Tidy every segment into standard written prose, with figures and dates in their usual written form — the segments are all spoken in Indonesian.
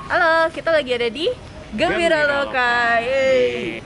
Halo, kita lagi ada di Gembira Loka. Yeay.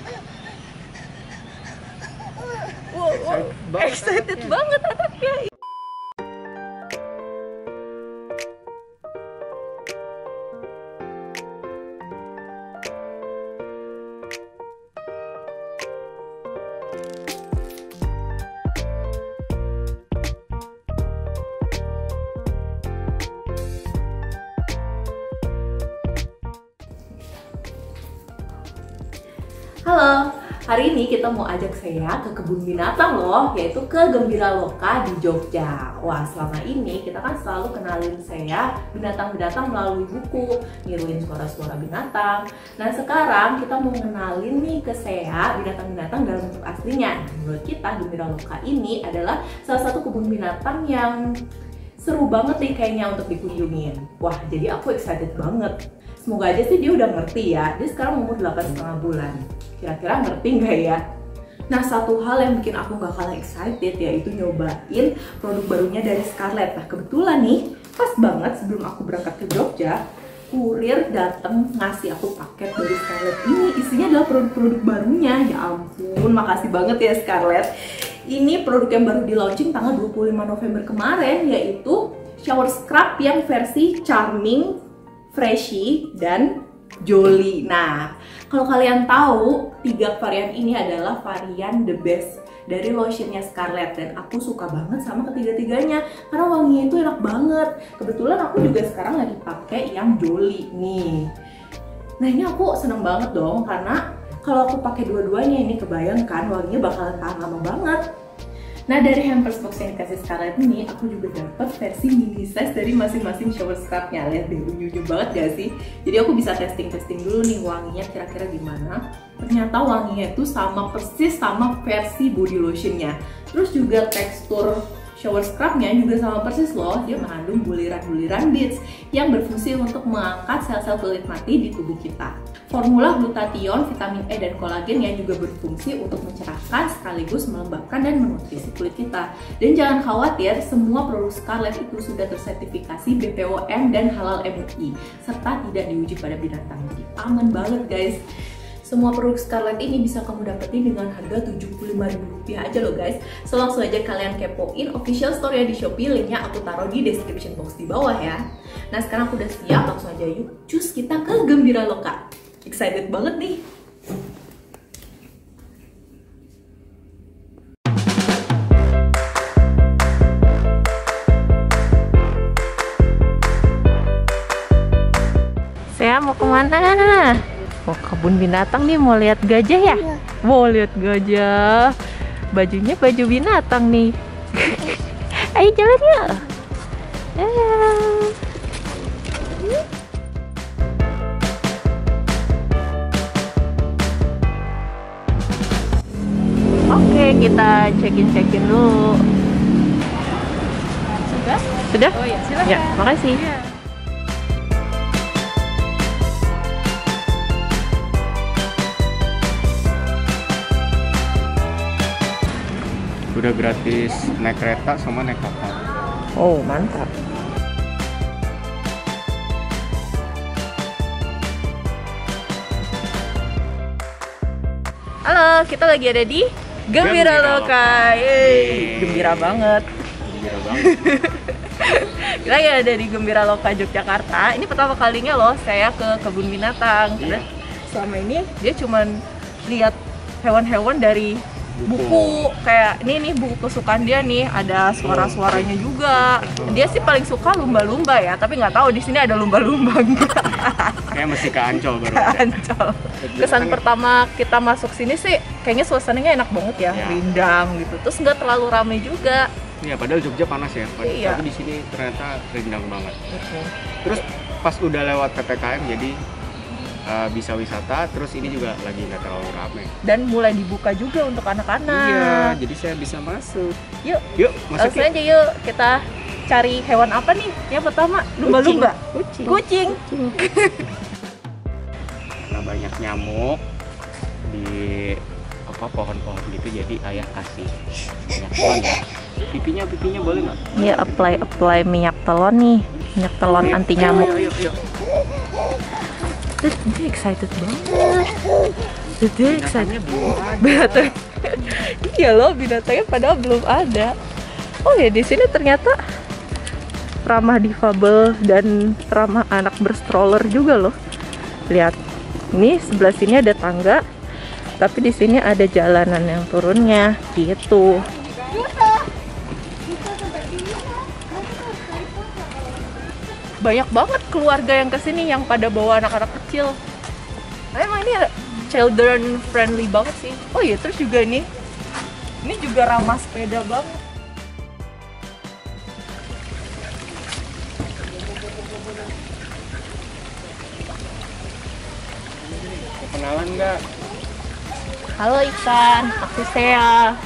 Wow, excited banget anaknya. Halo, hari ini kita mau ajak saya ke kebun binatang loh, yaitu ke Gembira Loka di Jogja. Wah, selama ini kita kan selalu kenalin saya binatang-binatang melalui buku, niruin suara-suara binatang. Nah, sekarang kita mau kenalin nih ke saya binatang-binatang dalam bentuk aslinya. Menurut kita, Gembira Loka ini adalah salah satu kebun binatang yang seru banget nih kayaknya untuk dikunjungin. Wah, jadi aku excited banget. Semoga aja sih dia udah ngerti ya. Dia sekarang umur 8,5 bulan. Kira-kira ngerti nggak ya? Nah, satu hal yang bikin aku nggak kalah excited yaitu nyobain produk barunya dari Scarlett. Nah, kebetulan nih, pas banget sebelum aku berangkat ke Jogja, kurir dateng ngasih aku paket dari Scarlett. Ini isinya adalah produk-produk barunya. Ya ampun, makasih banget ya Scarlett. Ini produk yang baru di launching tanggal 25 November kemarin, yaitu shower scrub yang versi Charming, Freshy, dan Jolly. Nah, kalau kalian tahu, 3 varian ini adalah varian the best dari lotionnya Scarlett, dan aku suka banget sama ketiga-tiganya karena wanginya itu enak banget. Kebetulan aku juga sekarang lagi pakai yang Jolly nih. Nah, ini aku seneng banget dong karena kalau aku pakai dua-duanya ini kebayangkan wanginya bakalan tahan lama banget. Nah, dari hampers box yang dikasih Scarlett ini, aku juga dapat versi mini size dari masing-masing shower scrubnya. Lihat deh, unyu-unyu banget gak sih? Jadi aku bisa testing dulu nih wanginya kira-kira gimana. Ternyata wanginya itu sama persis sama versi body lotionnya. Terus juga tekstur shower scrubnya juga sama persis loh. Dia mengandung buliran-buliran beads yang berfungsi untuk mengangkat sel-sel kulit mati di tubuh kita. Formula glutathione, vitamin E, dan kolagen yang juga berfungsi untuk mencerahkan sekaligus melembabkan dan menutrisi kulit kita. Dan jangan khawatir, semua produk Scarlett itu sudah tersertifikasi BPOM dan Halal MUI, serta tidak diuji pada binatang. Jadi aman banget guys. Semua produk Scarlett ini bisa kamu dapetin dengan harga Rp75.000 aja loh guys. So langsung aja kalian kepoin official store di Shopee, linknya aku taruh di description box di bawah ya. Nah, sekarang aku udah siap, langsung aja yuk cus kita ke Gembira Loka. Excited banget nih. Saya mau kemana? Mau kebun binatang nih, mau lihat gajah ya? Mau lihat gajah. Bajunya baju binatang nih. Ayo jalan yuk. Oke, kita check-in dulu. Sudah? Sudah? Oh iya, silakan. Ya, makasih. Ya. Udah gratis naik kereta sama naik kapal. Oh, mantap. Halo, kita lagi ada di Gembira Loka. Yeay, gembira banget. Gembira banget. Kita lagi ada di Gembira Loka Yogyakarta. Ini pertama kalinya loh saya ke kebun binatang. Karena selama ini dia cuman lihat hewan-hewan dari buku. Kayak ini nih buku kesukaan dia nih, ada suara-suaranya juga. Dia sih paling suka lumba-lumba ya, tapi nggak tahu di sini ada lumba-lumba enggak. Kayak mesti ke Ancol baru. Ancol. Kesan pertama kita masuk sini sih kayaknya suasananya enak banget ya, rindang gitu. Terus nggak terlalu ramai juga. Iya, padahal Jogja panas ya. Iya. Tapi di sini ternyata rindang banget. Terus pas udah lewat PPKM jadi bisa wisata, terus ini juga lagi nggak terlalu ramai. Dan mulai dibuka juga untuk anak-anak. Iya, jadi saya bisa masuk. Yuk, masuk langsung aja yuk. Kita cari hewan apa nih? Yang pertama, lumba-lumba. Kucing. Karena banyak nyamuk di pohon-pohon gitu, jadi ayah kasih minyak telon ya. Pipinya boleh nggak? Iya, apply minyak telon nih, minyak telon anti nyamuk. Yuk. Dia excited banget. Dia excited. Binatang. Iya loh, binatangnya padahal belum ada. Oh ya, di sini ternyata ramah difabel dan ramah anak berstroller juga loh. Lihat, ini sebelah sini ada tangga, tapi di sini ada jalanan yang turunnya gitu. Banyak banget keluarga yang kesini yang pada bawa anak-anak kecil. Emang ini children friendly banget sih. Oh iya, terus juga ini juga ramah sepeda banget. Kenalan nggak? Halo Iksan, aku Sea.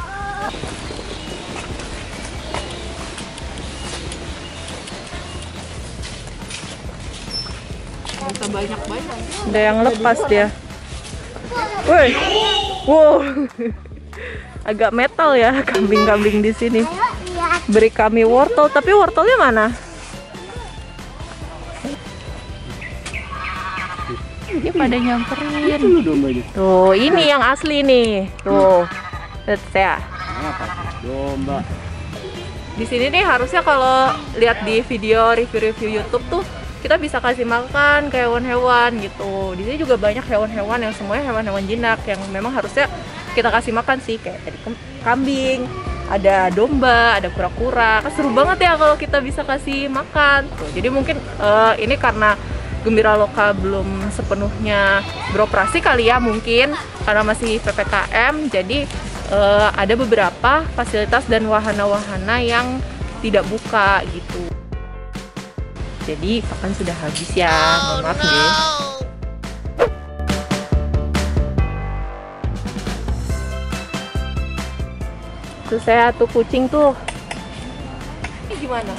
Bisa banyak-banyak. Ada yang lepas dia. Woi, wow, agak metal ya kambing-kambing di sini. Beri kami wortel, tapi wortelnya mana? Ini pada nyamperin. Tuh, ini yang asli nih. Tuh, lihat saya. Apa? Domba. Di sini nih harusnya kalau lihat di video review-review YouTube tuh kita bisa kasih makan ke hewan-hewan gitu. Di sini juga banyak hewan-hewan yang semuanya hewan-hewan jinak yang memang harusnya kita kasih makan sih, kayak tadi kambing, ada domba, ada kura-kura. Kan seru banget ya kalau kita bisa kasih makan. Tuh, jadi mungkin ini karena Gembira Loka belum sepenuhnya beroperasi kali ya, mungkin karena masih PPKM, jadi ada beberapa fasilitas dan wahana-wahana yang tidak buka gitu. Jadi pakan sudah habis ya, mohon maaf nih. Tuh saya tuh kucing tuh. Ini gimana?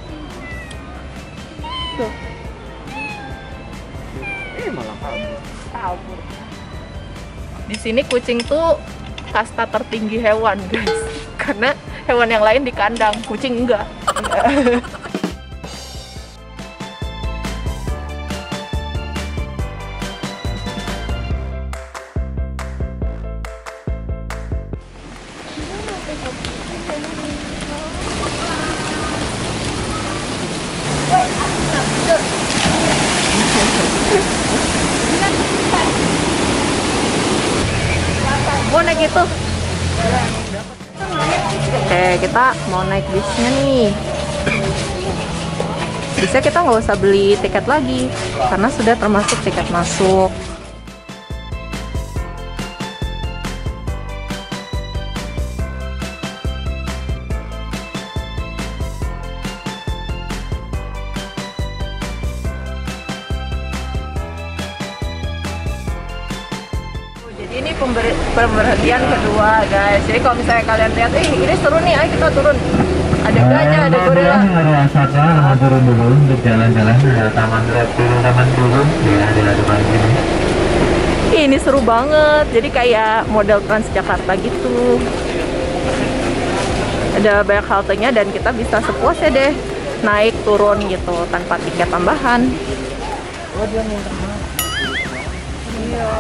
Tuh. Malah Kabur. Di sini kucing tuh kasta tertinggi hewan, guys. Karena hewan yang lain di kandang, kucing enggak. Mau naik itu? Oke, kita mau naik bisnya nih. Bisa kita nggak usah beli tiket lagi karena sudah termasuk tiket masuk. Ini pemberhentian kedua, guys. Jadi kalau misalnya kalian lihat, ini seru nih, ayo kita turun. Ada gajah, ada gorila. Mau turun dulu untuk jalan-jalan di taman dulu. Ya, ada depan sini. Ini seru banget. Jadi kayak model Transjakarta gitu. Ada banyak haltenya dan kita bisa sepuasnya deh naik turun gitu tanpa tiket tambahan. Oh, dia minta maaf. Iya.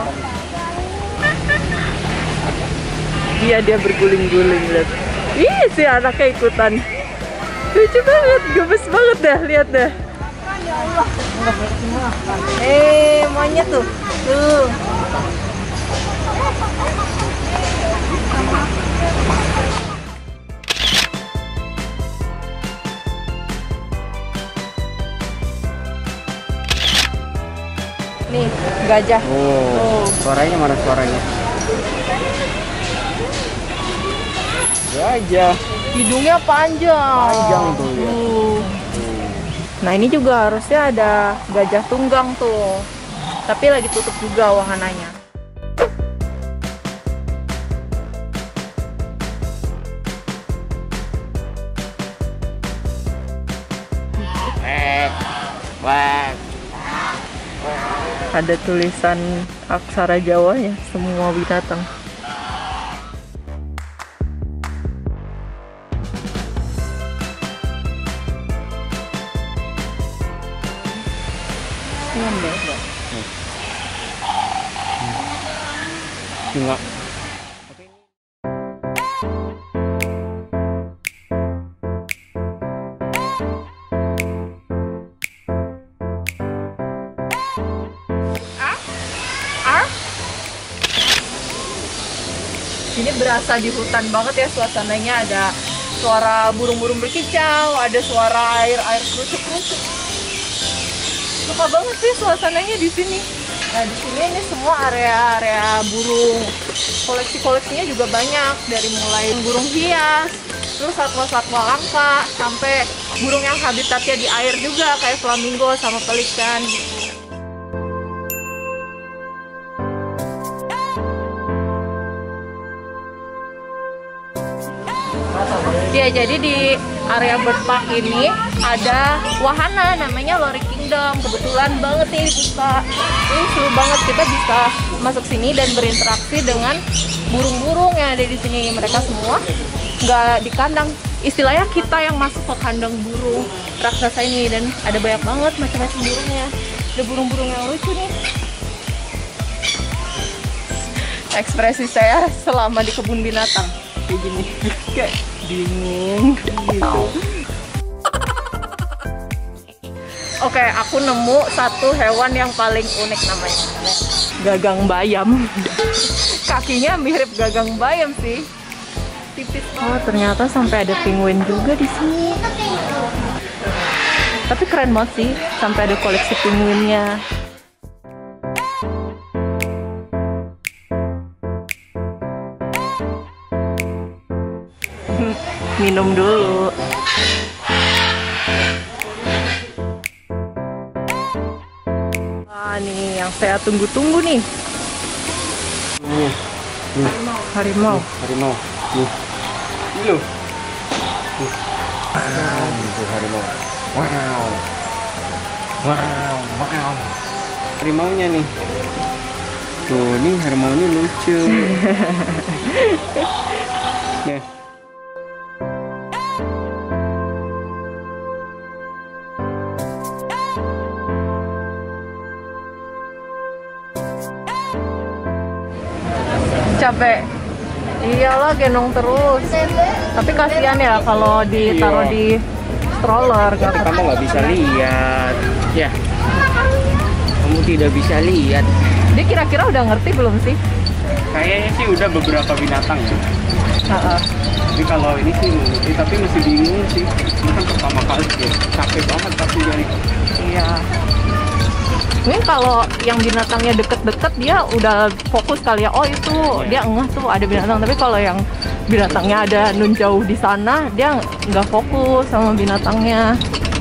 Dia berguling-guling, lihat. Ih, si anaknya ikutan. Lucu banget, gemes banget dah, lihat dah. Monyet tuh. Tuh. Nih, gajah. Oh, suaranya mana suaranya? Gajah. Hidungnya panjang. Panjang tuh ya. Nah, ini juga harusnya ada gajah tunggang tuh. Tapi lagi tutup juga wahananya. Wah. Ada tulisan aksara Jawanya, semua binatang. senyum deh. Bunga. Ini berasa di hutan banget ya suasananya, ada suara burung-burung berkicau, ada suara air kerucuk-kerucuk. Suka banget sih suasananya di sini. Nah di sini ini semua area burung. Koleksi-koleksinya juga banyak, dari mulai burung hias, terus satwa-satwa langka, sampai burung yang habitatnya di air juga kayak flamingo sama pelikan gitu. Ya, jadi di area bird park ini ada wahana namanya Lori Kingdom. Kebetulan banget nih buka. Ini seru banget, kita bisa masuk sini dan berinteraksi dengan burung-burung yang ada di sini. Mereka semua nggak di kandang. Istilahnya kita yang masuk ke kandang burung raksasa ini, dan ada banyak banget macam-macam burungnya. Ada burung-burung yang lucu nih. Ekspresi saya selama di kebun binatang kayak gini, kayak bingung gitu. Oke, aku nemu satu hewan yang paling unik, namanya gagang bayam. Kakinya mirip gagang bayam sih, tipis. Oh, ternyata sampai ada penguin juga di sini. Tapi keren banget sih, sampai ada koleksi penguinnya. Minum dulu. Wah, nih yang saya tunggu-tunggu nih. Harimau. Harimau. Ini loh. Itu harimau. Wow. Harimaunya nih. Tuh, ini harimaunya lucu. Nih. Capek. Iyalah, gendong terus. Tapi kasihan ya kalau ditaruh di stroller. Tapi kamu nggak bisa lihat. Ya. Kamu tidak bisa lihat. Dia kira-kira udah ngerti belum sih? Kayaknya sih udah beberapa binatang ya. Tapi kalau ini sih ngerti, tapi masih bingung sih. Ini kan pertama kali ya. Capek banget tapi jadi. Iya. Mungkin kalau yang binatangnya deket-deket dia udah fokus kali ya, oh itu dia ngeh tuh ada binatang. Tapi kalau yang binatangnya ada nun jauh di sana, dia nggak fokus sama binatangnya.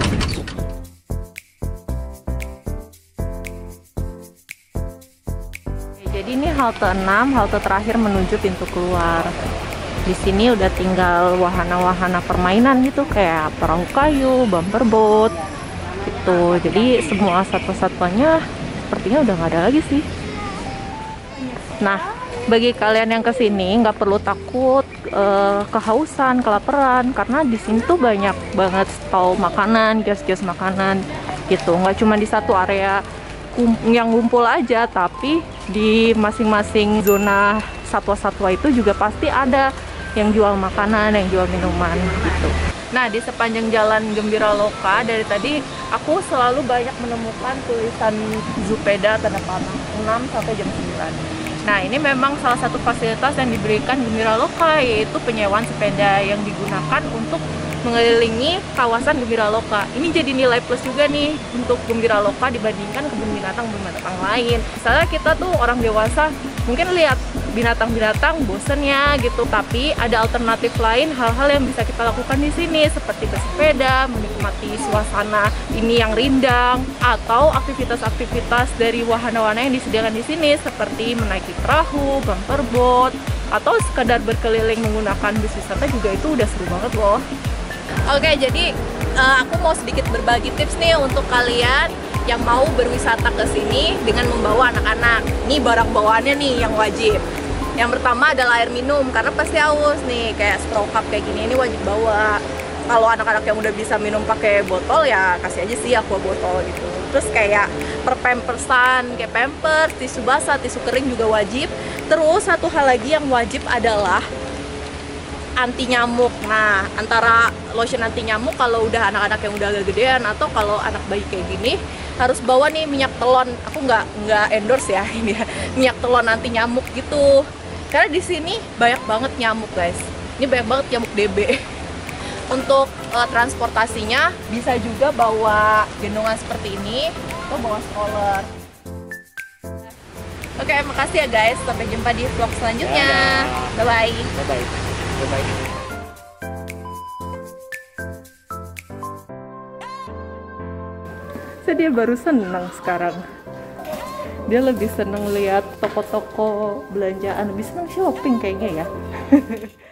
Jadi ini halte 6, halte terakhir menuju pintu keluar. Di sini udah tinggal wahana-wahana permainan gitu, kayak perahu kayu, bumper boat gitu. Jadi semua satwa-satwanya sepertinya udah nggak ada lagi sih. Nah, bagi kalian yang kesini nggak perlu takut kehausan, kelaparan, karena di sini tuh banyak banget stall makanan, kios-kios makanan gitu. Nggak cuma di satu area yang ngumpul aja, tapi di masing-masing zona satwa-satwa itu juga pasti ada yang jual makanan, yang jual minuman gitu. Nah, di sepanjang jalan Gembira Loka dari tadi aku selalu banyak menemukan tulisan Zoopeda tanda panah 6 sampai jam 9. Nah, ini memang salah satu fasilitas yang diberikan Gembira Loka, yaitu penyewaan sepeda yang digunakan untuk mengelilingi kawasan Gembira Loka. Ini jadi nilai plus juga nih untuk Gembira Loka dibandingkan kebun binatang lain. Misalnya kita tuh orang dewasa mungkin lihat binatang-binatang bosen ya gitu, tapi ada alternatif lain, hal-hal yang bisa kita lakukan di sini seperti bersepeda, menikmati suasana ini yang rindang, atau aktivitas-aktivitas dari wahana-wahana yang disediakan di sini seperti menaiki perahu, bumper boat, atau sekedar berkeliling menggunakan bus wisata juga itu udah seru banget loh. Oke, jadi aku mau sedikit berbagi tips nih untuk kalian yang mau berwisata ke sini dengan membawa anak-anak. Ini barang bawaannya nih yang wajib. Yang pertama adalah air minum, karena pasti haus nih, kayak straw cup kayak gini, ini wajib bawa. Kalau anak-anak yang udah bisa minum pakai botol ya kasih aja sih aqua botol gitu. Terus kayak pampersan, kayak pampers, tisu basah, tisu kering juga wajib. Terus satu hal lagi yang wajib adalah anti nyamuk. Nah, antara lotion anti nyamuk kalau udah anak-anak yang udah agak gedean atau kalau anak bayi kayak gini harus bawa nih minyak telon. Aku nggak endorse ya ini ya, minyak telon anti nyamuk gitu. Karena di sini banyak banget nyamuk guys. Ini banyak banget nyamuk DB. Untuk transportasinya bisa juga bawa gendongan seperti ini atau bawa stroller. Oke, makasih ya guys. Sampai jumpa di vlog selanjutnya. Bye-bye. Bye-bye. Bye-bye. Dia baru senang sekarang. Dia lebih senang lihat toko-toko belanjaan, lebih senang shopping kayaknya ya.